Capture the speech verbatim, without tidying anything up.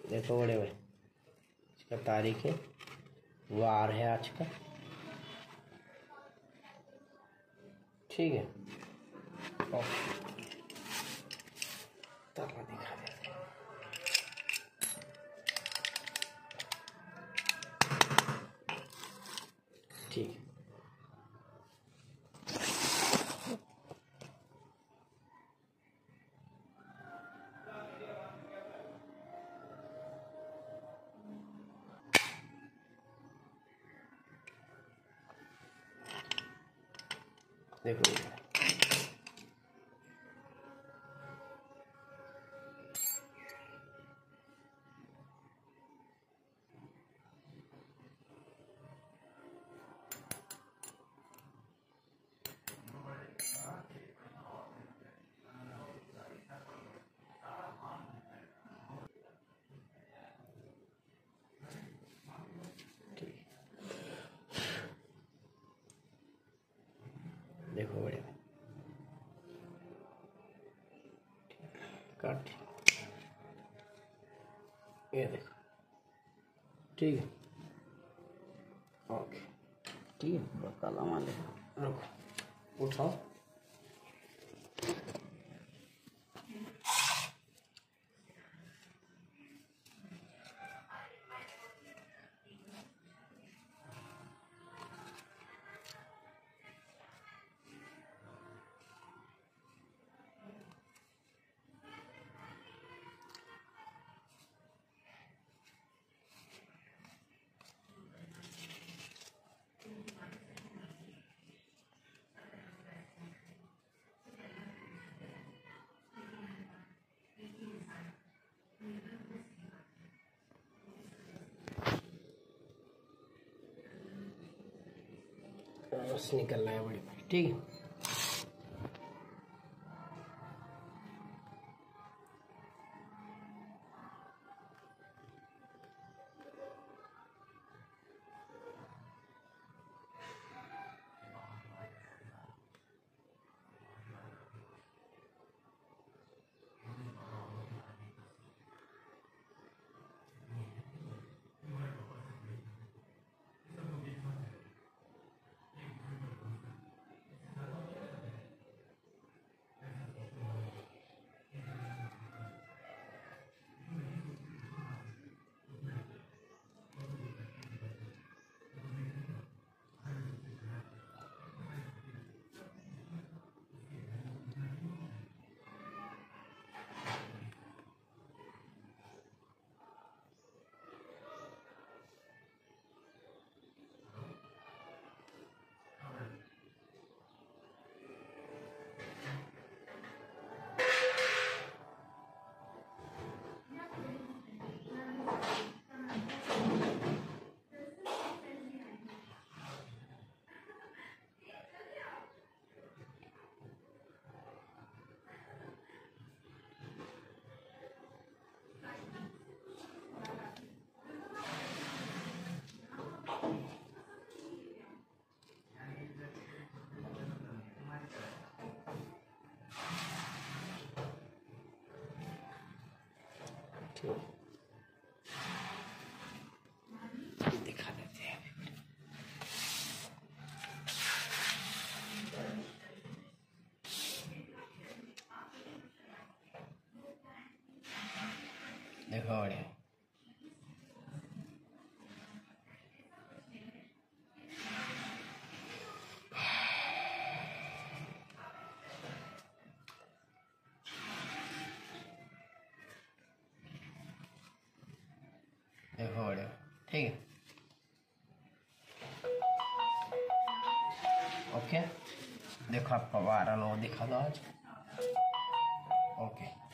देखो बड़े भाई, इसका तारीख है, वार है आज का, ठीक है। ताला दिखा देते हैं। ठीक है, देखो देखो बड़े काट, ये देखो, ठीक है, ओके, ठीक है। काला मान ले, रुको, उठाओ, बस निकलना है बड़ी भाई, ठीक है। दिखा देते हैं, देखो बढ़िया, देखो बढ़िया, ठीक है, ओके। देखो आपका वायरल हो दिखा दो आज, ओके।